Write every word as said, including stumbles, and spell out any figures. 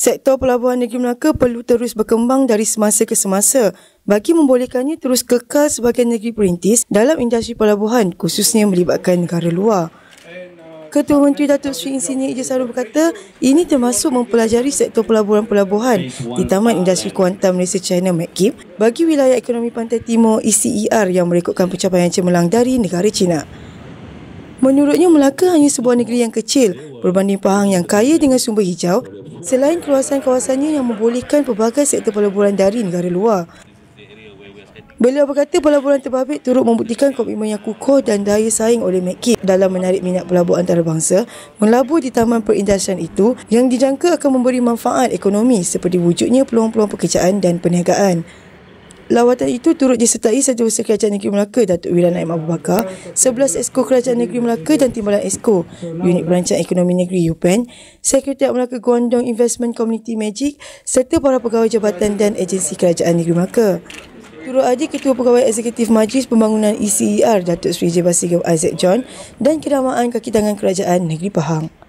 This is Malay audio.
Sektor Pelabuhan Negeri Melaka perlu terus berkembang dari semasa ke semasa bagi membolehkannya terus kekal sebagai negeri perintis dalam industri pelabuhan, khususnya melibatkan negara luar. Ketua Menteri Datuk Seri Insinyur Idris Harun berkata, ini termasuk mempelajari sektor pelabuhan-pelabuhan di Taman Industri Kuantan Malaysia China McKeep bagi wilayah ekonomi Pantai Timur E C E R yang merekodkan pencapaian cemerlang dari negara China. Menurutnya, Melaka hanya sebuah negeri yang kecil berbanding Pahang yang kaya dengan sumber hijau selain keluasan kawasannya yang membolehkan pelbagai sektor pelaburan dari negara luar. Beliau berkata pelaburan terbabit turut membuktikan komitmen yang kukuh dan daya saing oleh McKeep dalam menarik minat pelabur antarabangsa melabur di taman perindustrian itu yang dijangka akan memberi manfaat ekonomi seperti wujudnya peluang-peluang pekerjaan dan perniagaan. Lawatan itu turut disertai Setiausaha Kerajaan Negeri Melaka Datuk Wira Naim Abu Bakar, sebelas Exco Kerajaan Negeri Melaka dan Timbalan Exco, Unit Perancang Ekonomi Negeri U P E N, Sekretariat Melaka Guangdong Investment Community Magic serta para pegawai jabatan dan agensi Kerajaan Negeri Melaka. Turut hadir Ketua Pegawai Eksekutif Majlis Pembangunan E C E R Datuk Seri J. Basigam Isaac John dan Kedamaan Kaki Tangan Kerajaan Negeri Pahang.